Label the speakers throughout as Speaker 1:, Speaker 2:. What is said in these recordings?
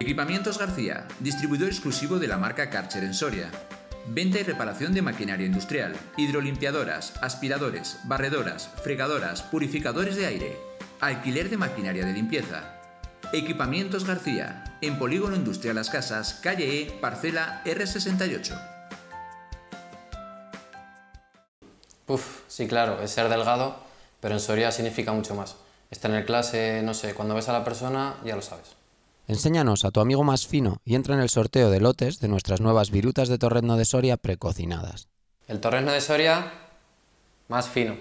Speaker 1: Equipamientos García, distribuidor exclusivo de la marca Karcher en Soria. Venta y reparación de maquinaria industrial, hidrolimpiadoras, aspiradores, barredoras, fregadoras, purificadores de aire. Alquiler de maquinaria de limpieza. Equipamientos García, en Polígono Industrial Las Casas, calle E, parcela R68.
Speaker 2: Sí, claro, es ser delgado, pero en Soria significa mucho más. Es tener clase, no sé, cuando ves a la persona ya lo sabes.
Speaker 3: Enséñanos a tu amigo más fino y entra en el sorteo de lotes de nuestras nuevas virutas de torrezno de Soria precocinadas.
Speaker 2: El torrezno de Soria más fino.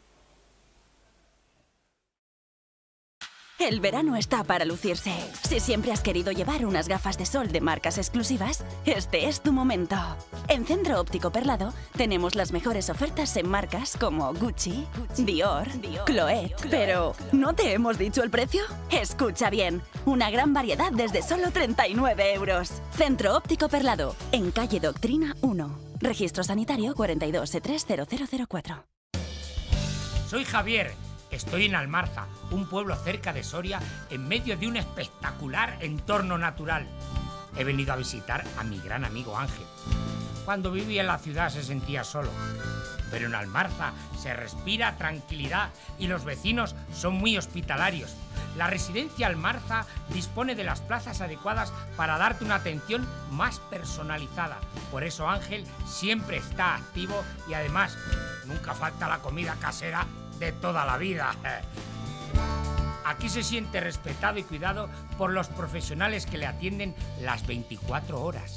Speaker 4: El verano está para lucirse. Si siempre has querido llevar unas gafas de sol de marcas exclusivas, este es tu momento. En Centro Óptico Perlado tenemos las mejores ofertas en marcas como Gucci, Dior, Chloé. Pero, ¿no te hemos dicho el precio? Escucha bien, una gran variedad desde solo 39 €. Centro Óptico Perlado, en calle Doctrina 1. Registro sanitario 42E30004.
Speaker 5: Soy Javier. Estoy en Almarza, un pueblo cerca de Soria, en medio de un espectacular entorno natural. He venido a visitar a mi gran amigo Ángel. Cuando vivía en la ciudad se sentía solo, pero en Almarza se respira tranquilidad y los vecinos son muy hospitalarios. La residencia Almarza dispone de las plazas adecuadas para darte una atención más personalizada. Por eso Ángel siempre está activo y además nunca falta la comida casera de toda la vida. Aquí se siente respetado y cuidado por los profesionales que le atienden las 24 horas.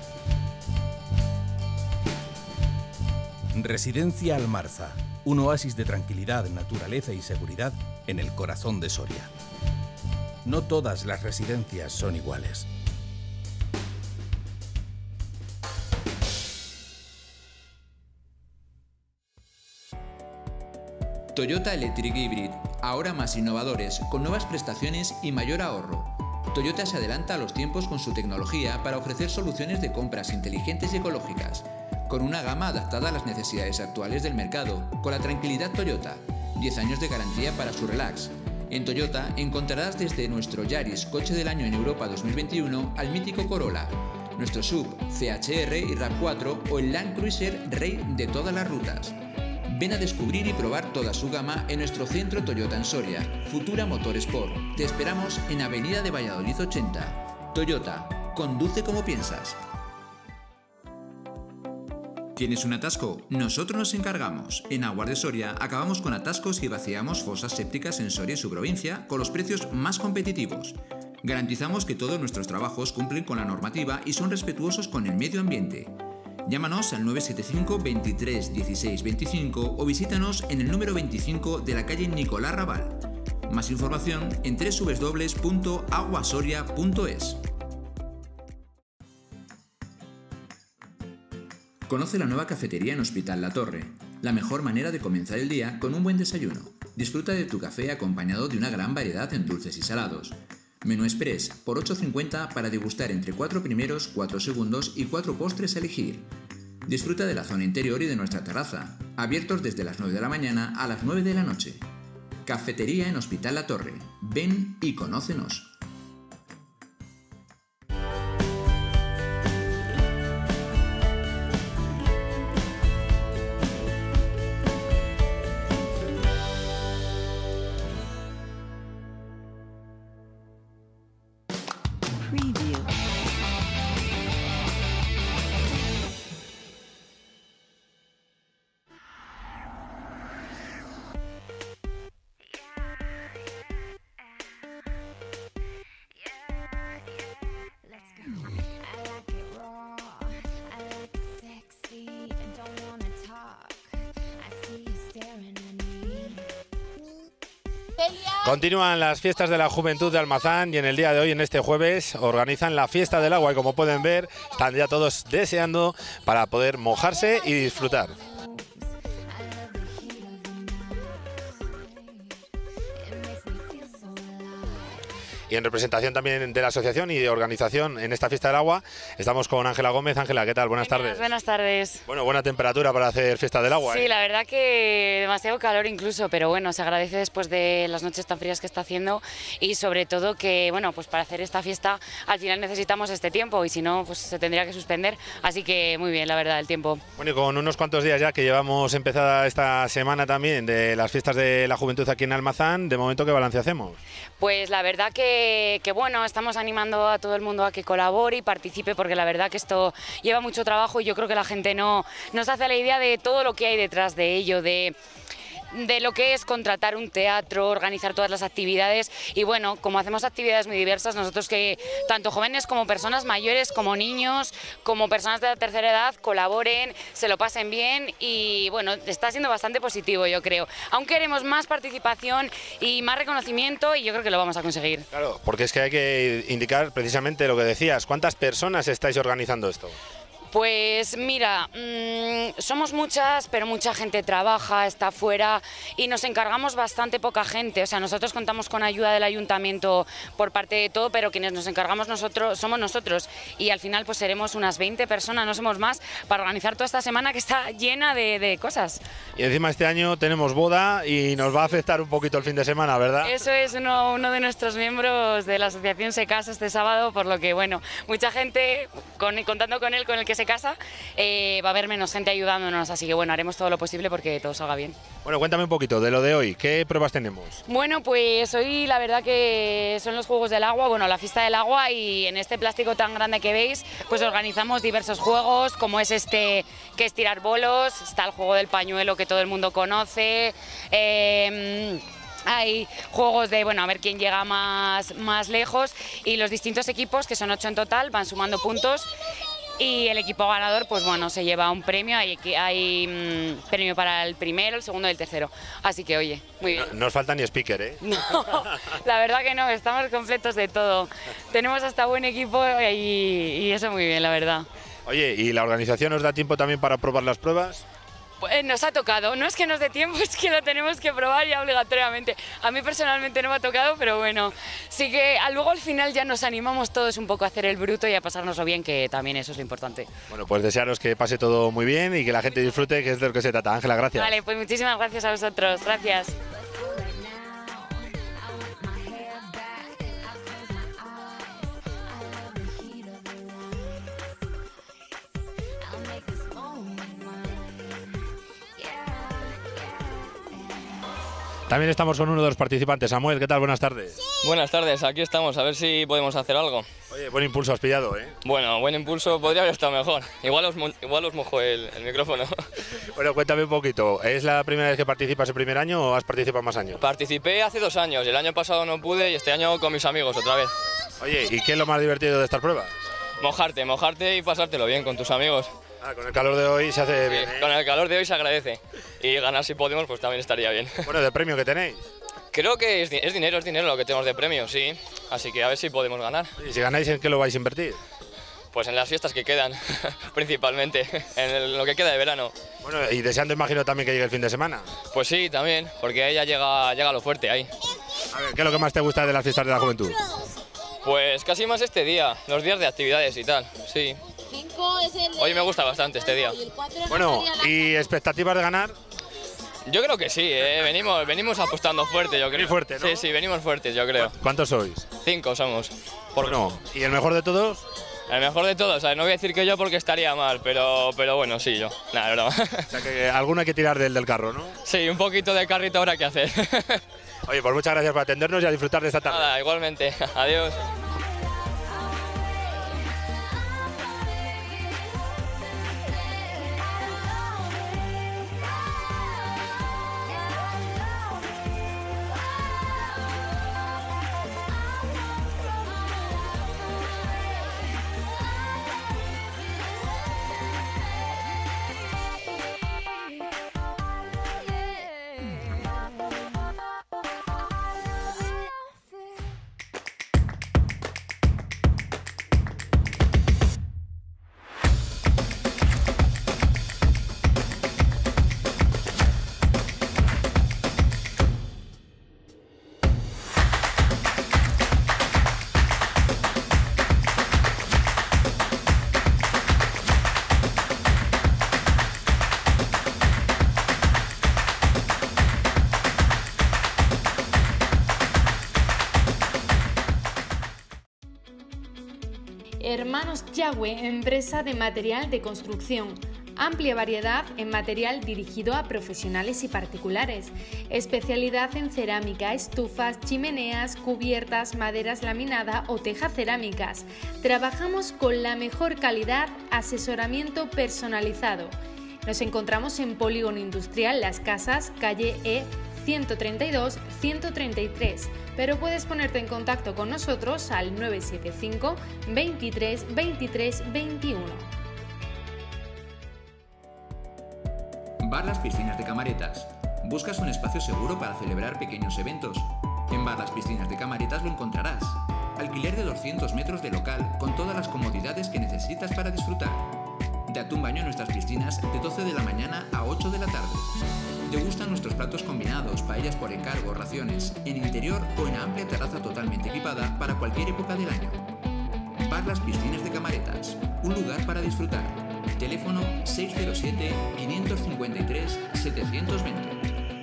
Speaker 6: Residencia Almarza, un oasis de tranquilidad, naturaleza y seguridad en el corazón de Soria. No todas las residencias son iguales.
Speaker 1: Toyota Electric Hybrid, ahora más innovadores, con nuevas prestaciones y mayor ahorro. Toyota se adelanta a los tiempos con su tecnología para ofrecer soluciones de compras inteligentes y ecológicas, con una gama adaptada a las necesidades actuales del mercado, con la tranquilidad Toyota, 10 años de garantía para su relax. En Toyota encontrarás desde nuestro Yaris Coche del Año en Europa 2021 al mítico Corolla, nuestro SUV, CHR y RAV4 o el Land Cruiser Rey de todas las rutas. Ven a descubrir y probar toda su gama en nuestro centro Toyota en Soria, Futura Motorsport. Te esperamos en Avenida de Valladolid 80. Toyota, conduce como piensas. ¿Tienes un atasco? Nosotros nos encargamos. En Aguas de Soria acabamos con atascos y vaciamos fosas sépticas en Soria y su provincia con los precios más competitivos. Garantizamos que todos nuestros trabajos cumplen con la normativa y son respetuosos con el medio ambiente. Llámanos al 975 23 16 25 o visítanos en el número 25 de la calle Nicolás Raval. Más información en www.aguasoria.es. Conoce la nueva cafetería en Hospital La Torre, la mejor manera de comenzar el día con un buen desayuno. Disfruta de tu café acompañado de una gran variedad en dulces y salados. Menú Express por 8,50 para degustar entre 4 primeros, 4 segundos y 4 postres a elegir. Disfruta de la zona interior y de nuestra terraza, abiertos desde las 9 de la mañana a las 9 de la noche. Cafetería en Hospital La Torre. Ven y conócenos.
Speaker 7: Continúan las fiestas de la juventud de Almazán y en el día de hoy, en este jueves, organizan la fiesta del agua y como pueden ver, están ya todos deseando para poder mojarse y disfrutar. y en representación también de la asociación y de organización en esta fiesta del agua, estamos con Ángela Gómez. Ángela, ¿qué tal? Buenas tardes.
Speaker 8: Buenas tardes.
Speaker 7: Bueno, buena temperatura para hacer fiesta del agua.
Speaker 8: Sí, la verdad que demasiado calor incluso, pero bueno, se agradece después de las noches tan frías que está haciendo y sobre todo que, bueno, pues para hacer esta fiesta al final necesitamos este tiempo y si no, pues se tendría que suspender, así que muy bien, la verdad, el tiempo.
Speaker 7: Bueno, y con unos cuantos días ya que llevamos empezada esta semana también de las fiestas de la juventud aquí en Almazán, de momento, ¿qué balance hacemos?
Speaker 8: Pues la verdad que bueno, estamos animando a todo el mundo a que colabore y participe porque la verdad que esto lleva mucho trabajo y yo creo que la gente no se hace la idea de todo lo que hay detrás de ello, de lo que es contratar un teatro, organizar todas las actividades y bueno, como hacemos actividades muy diversas, nosotros que tanto jóvenes como personas mayores, como niños, como personas de la tercera edad colaboren, se lo pasen bien y bueno, está siendo bastante positivo yo creo. Aún queremos más participación y más reconocimiento y yo creo que lo vamos a conseguir.
Speaker 7: Claro, porque es que hay que indicar precisamente lo que decías, ¿cuántas personas estáis organizando esto?
Speaker 8: Pues mira, somos muchas, pero mucha gente trabaja, está fuera y nos encargamos bastante poca gente. O sea, nosotros contamos con ayuda del ayuntamiento por parte de todo, pero quienes nos encargamos somos nosotros. Y al final pues seremos unas 20 personas, no somos más, para organizar toda esta semana que está llena de cosas.
Speaker 7: Y encima este año tenemos boda y nos va a afectar un poquito el fin de semana, ¿verdad?
Speaker 8: Eso es, uno de nuestros miembros de la asociación se casa este sábado, por lo que bueno, mucha gente, contando con él, con el que se casa, va a haber menos gente ayudándonos, así que bueno, haremos todo lo posible porque todo salga bien.
Speaker 7: Bueno, cuéntame un poquito de lo de hoy, ¿qué pruebas tenemos?
Speaker 8: Bueno, pues hoy la verdad que son los Juegos del Agua, bueno, la fiesta del agua y en este plástico tan grande que veis, pues organizamos diversos juegos, como es este que es tirar bolos, está el juego del pañuelo que todo el mundo conoce, hay juegos de, bueno, a ver quién llega más lejos y los distintos equipos, que son 8 en total, van sumando puntos. Y el equipo ganador, pues bueno, se lleva un premio, hay premio para el primero, el segundo y el tercero. Así que, oye, muy bien.
Speaker 7: No os falta ni speaker, ¿eh?
Speaker 8: No, la verdad que no, estamos completos de todo. Tenemos hasta buen equipo y eso muy bien, la verdad.
Speaker 7: Oye, ¿y la organización os da tiempo también para probar las pruebas?
Speaker 8: Pues nos ha tocado, no es que nos dé tiempo, es que lo tenemos que probar ya obligatoriamente. A mí personalmente no me ha tocado, pero bueno, sí que luego al final ya nos animamos todos un poco a hacer el bruto y a pasárnoslo bien, que también eso es lo importante.
Speaker 7: Bueno, pues desearos que pase todo muy bien y que la gente disfrute, que es de lo que se trata. Ángela, gracias.
Speaker 8: Vale, pues muchísimas gracias a vosotros, gracias.
Speaker 7: También estamos con uno de los participantes. Samuel, ¿qué tal? Buenas tardes.
Speaker 9: Buenas tardes, aquí estamos, a ver si podemos hacer algo.
Speaker 7: Oye, buen impulso has pillado, ¿eh?
Speaker 9: Bueno, buen impulso, podría haber estado mejor. Igual os mojo el micrófono.
Speaker 7: Bueno, cuéntame un poquito. ¿Es la primera vez que participas el primer año o has participado más años?
Speaker 9: Participé hace 2 años, el año pasado no pude y este año con mis amigos otra vez.
Speaker 7: Oye, ¿y qué es lo más divertido de estas pruebas?
Speaker 9: Mojarte y pasártelo bien con tus amigos.
Speaker 7: Ah, con el calor de hoy se hace bien, ¿eh?
Speaker 9: Con el calor de hoy se agradece. Y ganar si podemos, pues también estaría bien.
Speaker 7: Bueno, ¿de premio que tenéis?
Speaker 9: Creo que es dinero lo que tenemos de premio, sí. Así que a ver si podemos ganar.
Speaker 7: ¿Y si ganáis, en qué lo vais a invertir?
Speaker 9: Pues en las fiestas que quedan, principalmente, en lo que queda de verano.
Speaker 7: Bueno, y deseando, imagino, también que llegue el fin de semana.
Speaker 9: Pues sí, también, porque ahí ya llega lo fuerte ahí.
Speaker 7: A ver, ¿qué es lo que más te gusta de las fiestas de la juventud?
Speaker 9: Pues casi más este día, los días de actividades y tal, sí. Hoy me gusta bastante este día.
Speaker 7: Bueno, ¿y expectativas de ganar?
Speaker 9: Yo creo que sí, venimos apostando fuerte, yo creo.
Speaker 7: Muy fuerte, ¿no?
Speaker 9: Sí, venimos fuertes, yo creo.
Speaker 7: ¿Cuántos sois?
Speaker 9: 5 somos.
Speaker 7: Bueno, ¿y el mejor de todos?
Speaker 9: El mejor de todos, no voy a decir que yo porque estaría mal, pero bueno, sí, yo. Nada, broma.
Speaker 7: O sea que alguno hay que tirar del carro, ¿no?
Speaker 9: Sí, un poquito de carrito habrá que hacer.
Speaker 7: Oye, pues muchas gracias por atendernos y a disfrutar de esta tarde.
Speaker 9: Nada, igualmente. Adiós.
Speaker 10: Hermanos Yagüe, empresa de material de construcción. Amplia variedad en material dirigido a profesionales y particulares. Especialidad en cerámica, estufas, chimeneas, cubiertas, maderas laminada o tejacerámicas. Trabajamos con la mejor calidad, asesoramiento personalizado. Nos encontramos en Polígono Industrial Las Casas, calle E 132-133, pero puedes ponerte en contacto con nosotros al 975 23 23 21.
Speaker 1: Bar Las Piscinas de Camaretas. ¿Buscas un espacio seguro para celebrar pequeños eventos? En Bar Las Piscinas de Camaretas lo encontrarás. Alquiler de 200 metros de local con todas las comodidades que necesitas para disfrutar. Date un baño en nuestras piscinas de 12 de la mañana a 8 de la tarde. ¿Te gustan nuestros platos combinados, paellas por encargo, raciones, en interior o en amplia terraza totalmente equipada para cualquier época del año? Bar Las Piscinas de Camaretas, un lugar para disfrutar. Teléfono 607-553-720.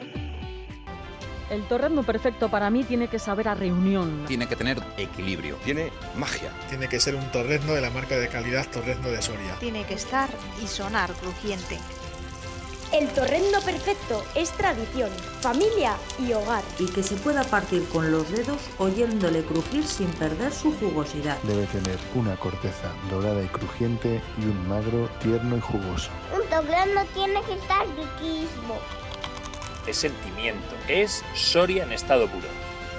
Speaker 11: El torrezno perfecto para mí tiene que saber a reunión.
Speaker 12: Tiene que tener equilibrio.
Speaker 13: Tiene magia.
Speaker 14: Tiene que ser un torrezno de la marca de calidad Torrezno de Soria.
Speaker 15: Tiene que estar y sonar crujiente.
Speaker 16: El torrezno perfecto es tradición, familia y hogar.
Speaker 17: Y que se pueda partir con los dedos oyéndole crujir sin perder su jugosidad.
Speaker 18: Debe tener una corteza dorada y crujiente y un magro tierno y jugoso.
Speaker 16: Un torrezno tiene que estar riquísimo.
Speaker 19: Es sentimiento, es Soria en estado puro.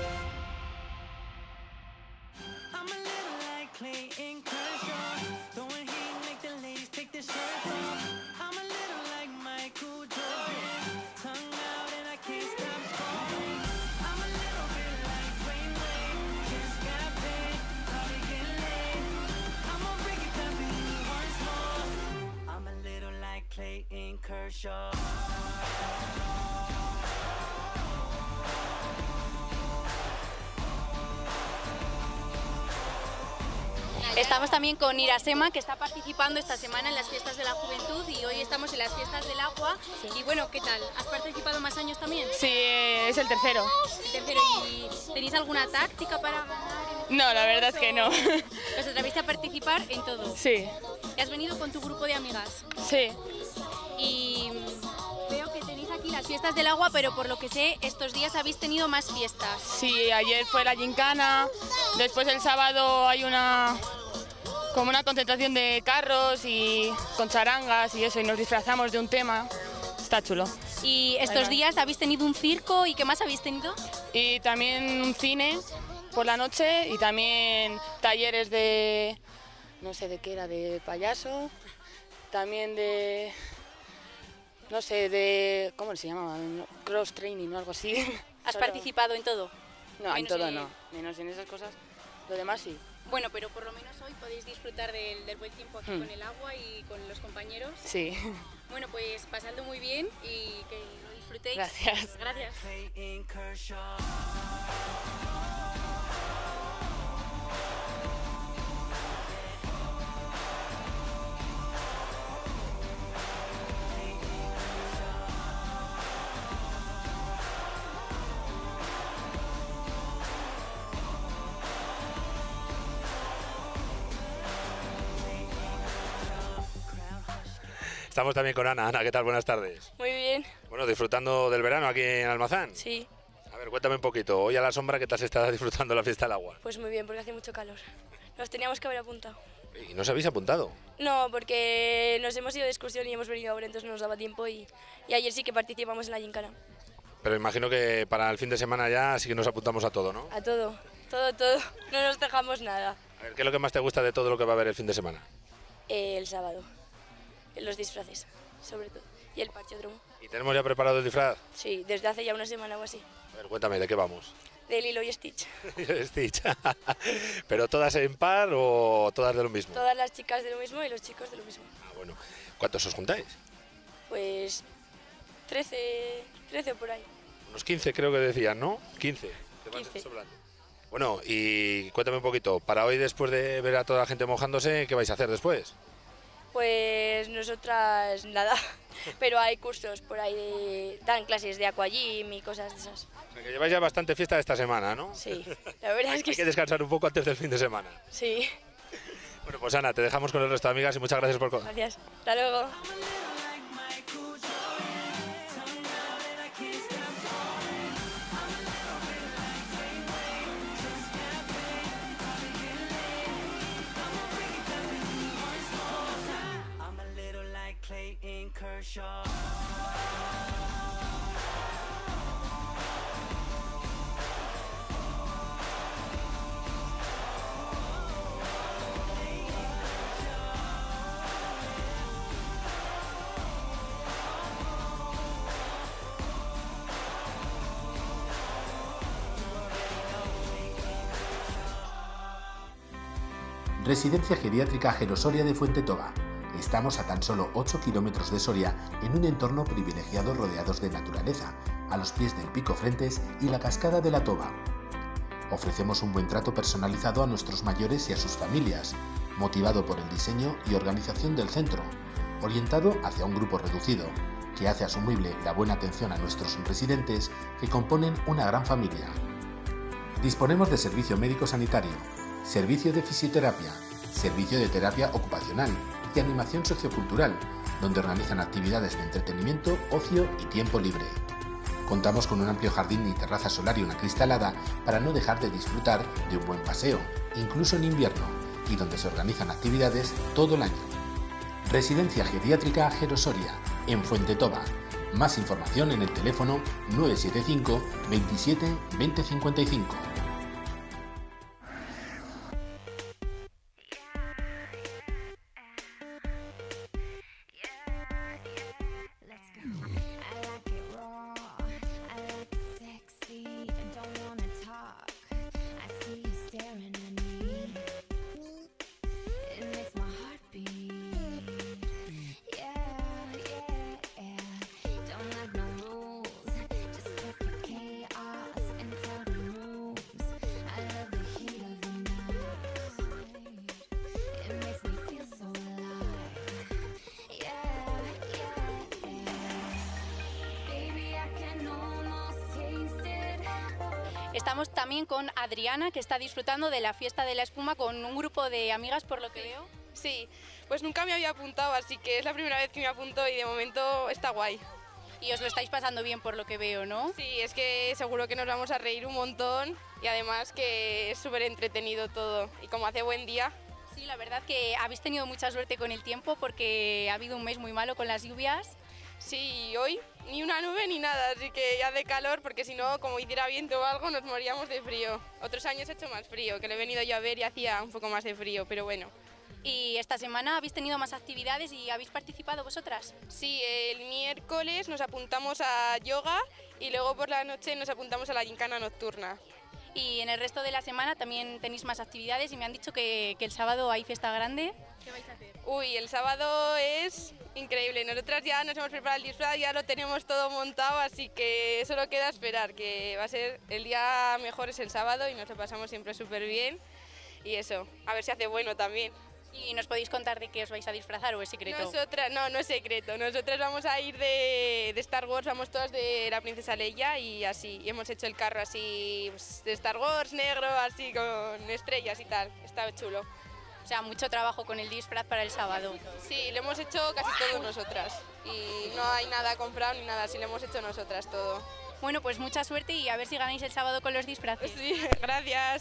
Speaker 20: Estamos también con Irasema, que está participando esta semana en las Fiestas de la Juventud y hoy estamos en las Fiestas del Agua. Sí. Y bueno, ¿qué tal? ¿Has participado más años también?
Speaker 21: Sí, es el tercero.
Speaker 20: El tercero. ¿Y tenéis alguna táctica para ganar?
Speaker 21: No, la verdad es que no.
Speaker 20: ¿Os atreviste a participar en todo?
Speaker 21: Sí.
Speaker 20: ¿Y has venido con tu grupo de amigas?
Speaker 21: Sí.
Speaker 20: Y veo que tenéis aquí las Fiestas del Agua, pero por lo que sé, estos días habéis tenido más fiestas.
Speaker 21: Sí, ayer fue la gincana, después el sábado hay como una concentración de carros y con charangas y eso, y nos disfrazamos de un tema. Está chulo.
Speaker 20: ¿Y estos días habéis tenido un circo y qué más habéis tenido?
Speaker 21: Y también un cine por la noche y también talleres de, no sé de qué era, de payaso, también de, no sé, de, ¿cómo se llamaba? Cross training o algo así.
Speaker 20: ¿Has participado en todo?
Speaker 21: No, en todo no, menos en esas cosas, lo demás sí.
Speaker 20: Bueno, pero por lo menos hoy podéis disfrutar del buen tiempo aquí con el agua y con los compañeros.
Speaker 21: Sí.
Speaker 20: Bueno, pues pasadlo muy bien y que lo disfrutéis.
Speaker 21: Gracias.
Speaker 20: Gracias.
Speaker 7: Estamos también con Ana. Ana, ¿qué tal? Buenas tardes.
Speaker 22: Muy bien.
Speaker 7: Bueno, disfrutando del verano aquí en Almazán.
Speaker 22: Sí.
Speaker 7: A ver, cuéntame un poquito. Hoy a la sombra, ¿qué tal se está disfrutando la fiesta del agua?
Speaker 22: Pues muy bien, porque hace mucho calor. Nos teníamos que haber apuntado.
Speaker 7: ¿Y no os habéis apuntado?
Speaker 22: No, porque nos hemos ido de excursión y hemos venido ahora, entonces no nos daba tiempo y ayer sí que participamos en la gincana.
Speaker 7: Pero imagino que para el fin de semana ya sí que nos apuntamos a todo, ¿no?
Speaker 22: A todo, todo. No nos dejamos nada.
Speaker 7: A ver, ¿qué es lo que más te gusta de todo lo que va a haber el fin de semana?
Speaker 22: El sábado. Los disfraces, sobre todo. Y el parchódromo.
Speaker 7: ¿Y tenemos ya preparado el disfraz?
Speaker 22: Sí, desde hace ya una semana o así.
Speaker 7: A ver, cuéntame, ¿de qué vamos?
Speaker 22: De Lilo y Stitch.
Speaker 7: Stitch. ¿Pero todas en par o todas de lo mismo?
Speaker 22: Todas las chicas de lo mismo y los chicos de lo mismo.
Speaker 7: Ah, bueno. ¿Cuántos os juntáis?
Speaker 22: Pues 13 por ahí.
Speaker 7: Unos 15 creo que decían, ¿no? 15.
Speaker 22: 15.
Speaker 7: Bueno, y cuéntame un poquito, para hoy después de ver a toda la gente mojándose, ¿qué vais a hacer después?
Speaker 22: Pues nosotras nada, pero hay cursos por ahí, dan clases de aquagym y cosas de esas.
Speaker 7: O sea, que lleváis ya bastante fiesta esta semana, ¿no?
Speaker 22: Sí, la verdad es que
Speaker 7: hay que descansar un poco antes del fin de semana.
Speaker 22: Sí.
Speaker 7: Bueno, pues Ana, te dejamos con el resto de amigas y muchas gracias por...
Speaker 22: Gracias, hasta luego.
Speaker 12: Residencia Geriátrica Gerosoria de Fuentetoba. Estamos a tan solo 8 kilómetros de Soria, en un entorno privilegiado rodeados de naturaleza, a los pies del Pico Frentes y la Cascada de la Toba. Ofrecemos un buen trato personalizado a nuestros mayores y a sus familias, motivado por el diseño y organización del centro, orientado hacia un grupo reducido, que hace asumible la buena atención a nuestros residentes que componen una gran familia. Disponemos de servicio médico-sanitario, servicio de fisioterapia, servicio de terapia ocupacional y animación sociocultural, donde organizan actividades de entretenimiento, ocio y tiempo libre. Contamos con un amplio jardín y terraza solar y una cristalada para no dejar de disfrutar de un buen paseo, incluso en invierno, y donde se organizan actividades todo el año. Residencia Geriátrica Gerosoria, en Fuentetoba. Más información en el teléfono 975 27 20 55.
Speaker 20: Estamos también con Adriana, que está disfrutando de la fiesta de la espuma con un grupo de amigas, por lo que veo.
Speaker 13: Sí, pues nunca me había apuntado, así que es la primera vez que me apunto y de momento está guay.
Speaker 20: Y os lo estáis pasando bien por lo que veo, ¿no?
Speaker 13: Sí, es que seguro que nos vamos a reír un montón y además que es súper entretenido todo y como hace buen día.
Speaker 20: Sí, la verdad que habéis tenido mucha suerte con el tiempo porque ha habido un mes muy malo con las lluvias.
Speaker 13: Sí, hoy ni una nube ni nada, así que ya de calor, porque si no, como hiciera viento o algo, nos moríamos de frío. Otros años ha hecho más frío, que lo he venido yo a ver y hacía un poco más de frío, pero bueno.
Speaker 20: ¿Y esta semana habéis tenido más actividades y habéis participado vosotras?
Speaker 13: Sí, el miércoles nos apuntamos a yoga y luego por la noche nos apuntamos a la gincana nocturna.
Speaker 20: Y en el resto de la semana también tenéis más actividades y me han dicho que el sábado hay fiesta grande. ¿Qué vais a hacer?
Speaker 13: Uy, el sábado es increíble. Nosotras ya nos hemos preparado el disfraz, ya lo tenemos todo montado, así que solo queda esperar, que va a ser el día mejor es el sábado y nos lo pasamos siempre súper bien. Y eso, a ver si hace bueno también.
Speaker 20: ¿Y nos podéis contar de qué os vais a disfrazar o es secreto?
Speaker 13: Nosotras, no es secreto. Nosotras vamos a ir de Star Wars, vamos todas de la princesa Leia y así. Y hemos hecho el carro así pues, de Star Wars, negro, así con estrellas y tal. Está chulo.
Speaker 20: O sea, mucho trabajo con el disfraz para el sábado.
Speaker 13: Sí, lo hemos hecho casi todos nosotras. Y no hay nada comprado ni nada, sí lo hemos hecho nosotras todo.
Speaker 20: Bueno, pues mucha suerte y a ver si ganáis el sábado con los disfraces.
Speaker 13: Sí, gracias.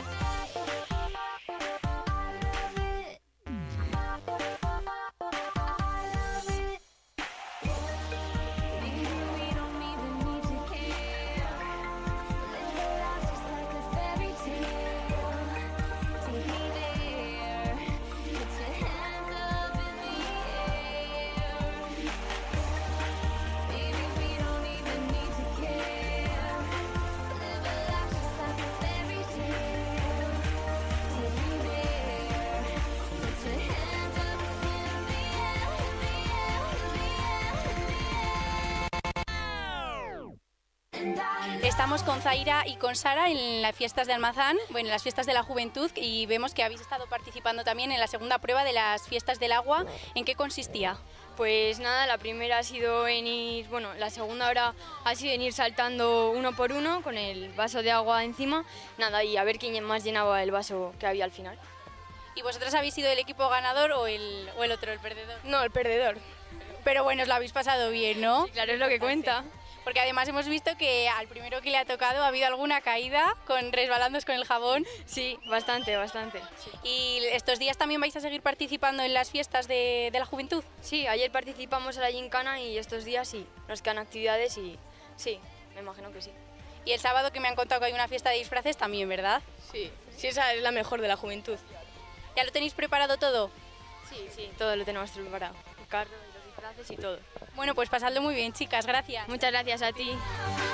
Speaker 20: Estamos con Zaira y con Sara en las fiestas de Almazán, bueno, en las fiestas de la juventud, y vemos que habéis estado participando también en la segunda prueba de las fiestas del agua. ¿En qué consistía?
Speaker 23: Pues nada, la primera ha sido en ir, bueno, la segunda hora ha sido en ir saltando uno por uno con el vaso de agua encima, nada, y a ver quién más llenaba el vaso que había al final.
Speaker 20: ¿Y vosotras habéis sido el equipo ganador o el otro, el perdedor?
Speaker 23: No, el perdedor.
Speaker 20: Pero bueno, os lo habéis pasado bien, ¿no?
Speaker 23: Sí, claro, es lo que cuenta.
Speaker 20: Porque además hemos visto que al primero que le ha tocado ha habido alguna caída resbalándose con el jabón.
Speaker 23: Sí, bastante. Sí.
Speaker 20: ¿Y estos días también vais a seguir participando en las fiestas de la juventud?
Speaker 23: Sí, ayer participamos en la gincana y estos días sí, nos quedan actividades y sí, me imagino que sí.
Speaker 20: Y el sábado que me han contado que hay una fiesta de disfraces también, ¿verdad?
Speaker 23: Sí, esa es la mejor de la juventud.
Speaker 20: ¿Ya lo tenéis preparado todo?
Speaker 23: Sí, todo lo tenemos preparado. El carro, los disfraces y todo.
Speaker 20: Bueno, pues pasadlo muy bien, chicas, gracias.
Speaker 23: Muchas gracias a ti.